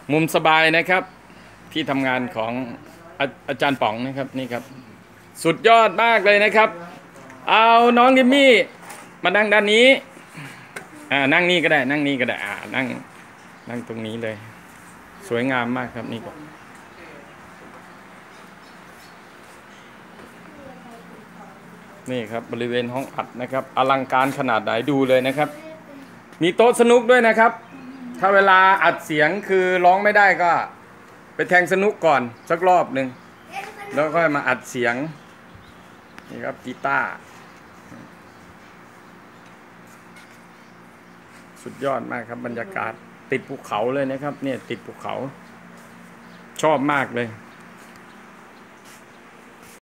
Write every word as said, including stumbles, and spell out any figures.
มุมสบายนะครับที่ทำงานของอาอาจารย์ป๋องนะครับนี่ครับสุดยอดมากเลยนะครับเอาน้องดิมมี่มานั่งด้านนี้อ่านั่งนี่ก็ได้นั่งนี่ก็ได้อ่านั่งนั่งตรงนี้เลยสวยงามมากครับนี่ก็นี่ครับบริเวณห้องอัดนะครับอลังการขนาดไหนดูเลยนะครับมีโต๊ะสนุกด้วยนะครับถ้าเวลาอัดเสียงคือร้องไม่ได้ก็ไปแทงสนุกก่อนสักรอบหนึ่งแล้วค่อยมาอัดเสียงนี่ครับกีตาร์สุดยอดมากครับบรรยากาศติดภูเขาเลยนะครับเนี่ยติดภูเขาชอบมากเลย